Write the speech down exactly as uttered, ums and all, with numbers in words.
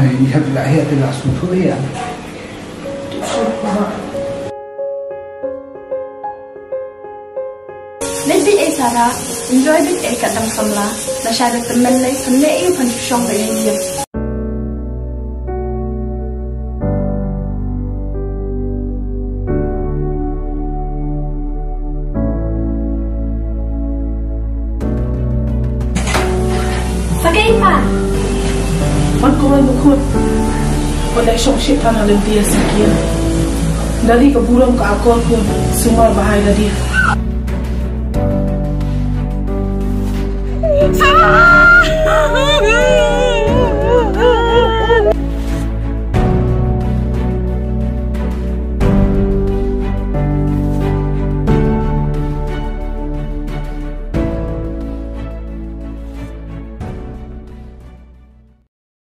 你看来呀，这拉松土呀。 Maybe a Sarah enjoyed it a kadang samla, na siya at the menlay from the air punch shong by India. Sagay pa! Magkuhan bukod. Relationship tanah lebih dia sekian. Dari keburam ke akor pun semua bahaya dia.